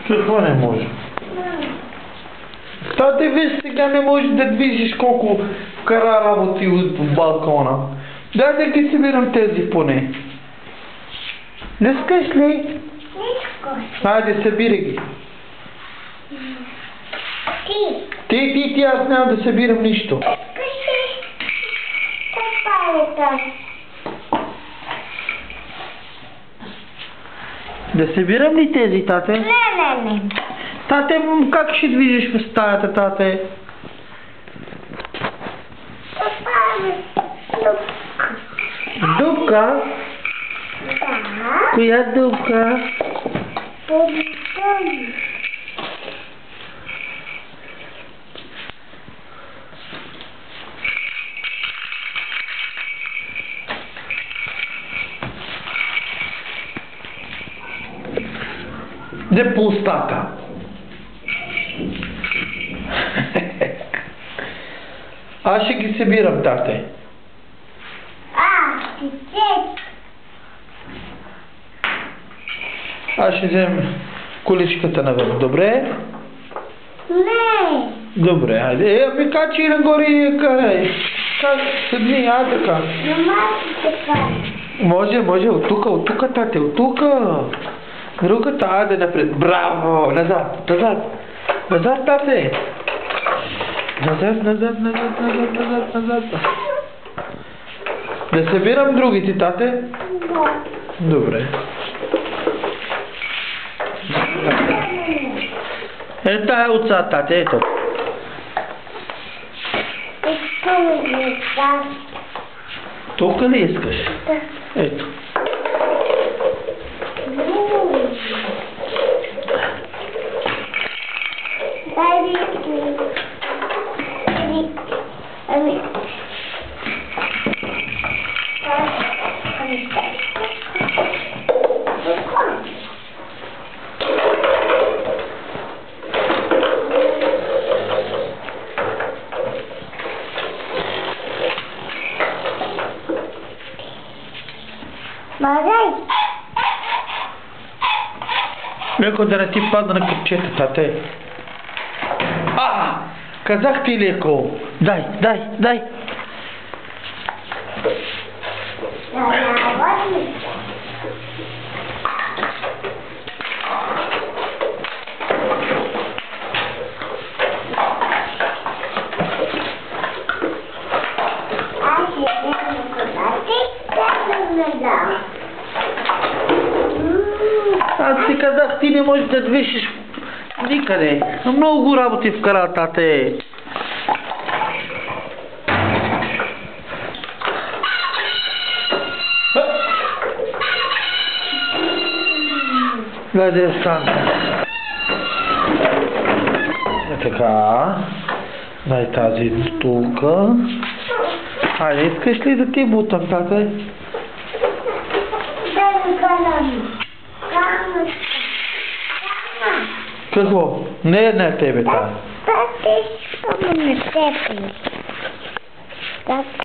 Какво не може? Тате, виж, сега не можеш да движиш колко кара работи от балкона. Дай да ги събирам тези поне. Не искаш ли? Не искаш. Хайде, събирай ги. Ти. Ти, аз няма да събирам нищо. Искаш ли? Каква е тази? Да събирам ли тези, тате? Не. Тате, как ще движиш в стаята, тате? Това е дупка. Дупка? Да. Коя дупка? Подистони. Не пустата. Аз ще ги събирам, тате. Ти цец. Аз ще вземем количката навън, добре? Не. Добре, хайде. Ами качи нагоре и карай. Как седни, така. Така. Може, от тук, тате, от тук. Другата, айде напред. Браво! Назад, тате. Назад. Да събирам другите, тате? Да. Добре. Ето е отзад, тате, ето. Искам ли да? Тук ли искаш? Да. Ето. Дай ви. Ами. Марай. Леко да не ти падна на къпчета, тате. Казах ти леко. Дай. Аз ти казах, ти не можеш да движиш никъде. Много работи вкара, тате. Гледай, стана. Така. Дай тази тук. Айде, искаш ли да ти бутам, тате? Какво? Не е тебе тази. Тате, само не те пи.